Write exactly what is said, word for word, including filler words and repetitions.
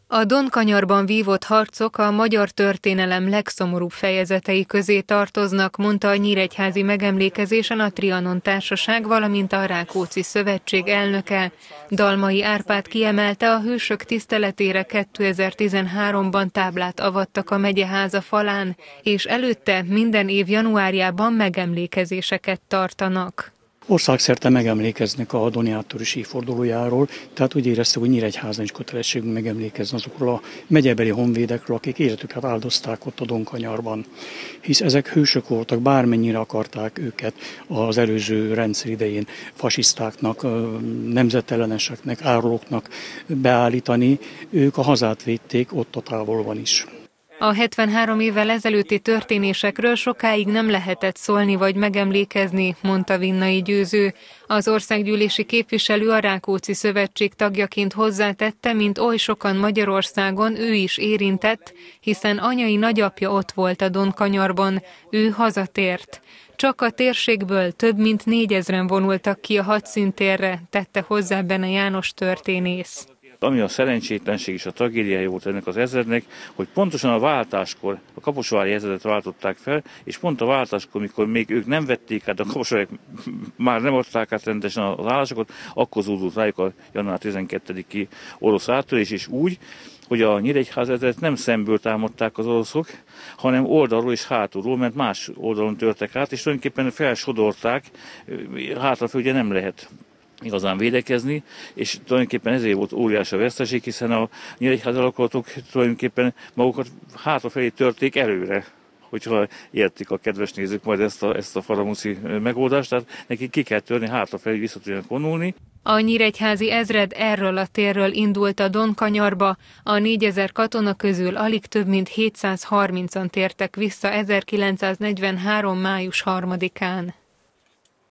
A Donkanyarban vívott harcok a magyar történelem legszomorúbb fejezetei közé tartoznak, mondta a nyíregyházi megemlékezésen a Trianon Társaság, valamint a Rákóczi Szövetség elnöke. Dalmai Árpád kiemelte, a hősök tiszteletére kétezer-tizenháromban táblát avattak a megyeháza falán, és előtte minden év januárjában megemlékezéseket tartanak. Országszerte megemlékeznek a doniátorus évfordulójáról, tehát úgy éreztük, hogy Nyíregyházan is kötelességünk megemlékezni azokról a megyebeli honvédekről, akik életüket áldozták ott a Donkanyarban. Hisz ezek hősök voltak, bármennyire akarták őket az előző rendszer idején fasisztáknak, nemzetelleneseknek, árulóknak beállítani, ők a hazát védték ott a távolban is. A hetvenhárom évvel ezelőtti történésekről sokáig nem lehetett szólni vagy megemlékezni, mondta Vinnai Győző. Az országgyűlési képviselő a Rákóczi Szövetség tagjaként hozzátette, mint oly sokan Magyarországon, ő is érintett, hiszen anyai nagyapja ott volt a Donkanyarban, ő hazatért. Csak a térségből több mint négyezren vonultak ki a hadszíntérre, tette hozzá Bene János történész. Ami a szerencsétlenség és a tragédiája volt ennek az ezrednek, hogy pontosan a váltáskor a kaposvári ezredet váltották fel, és pont a váltáskor, mikor még ők nem vették át, a kaposváriak már nem adták át rendesen az állásokat, akkor zúdult rájuk a január tizenkettediki orosz áttörés, és úgy, hogy a Nyíregyháza ezredet nem szemből támadták az oroszok, hanem oldalról és hátulról, mert más oldalon törtek át, és tulajdonképpen felsodorták, hátrafelé ugye nem lehet igazán védekezni, és tulajdonképpen ezért volt óriási a veszteség, hiszen a nyíregyházi alakulatok tulajdonképpen magukat hátrafelé törték előre, hogyha értik a kedves nézők majd ezt a, ezt a faramuszi megoldást, tehát nekik ki kell törni, hátrafelé vissza tudjanak vonulni. A nyíregyházi ezred erről a térről indult a Donkanyarba, a négyezer katona közül alig több mint hétszázharmincan tértek vissza ezerkilencszáznegyvenhárom május harmadikán.